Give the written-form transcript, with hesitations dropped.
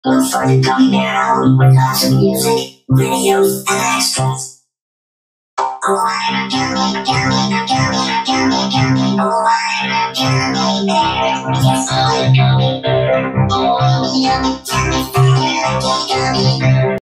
Look for the Gummy album with lots of music, videos, and extras. Oh, I'm a gummy, gummy, gummy, gummy, gummy. Oh, I'm a gummy bear. Yes, I'm a gummy bear. Oh, I'm a yummy, yummy, yummy, yummy.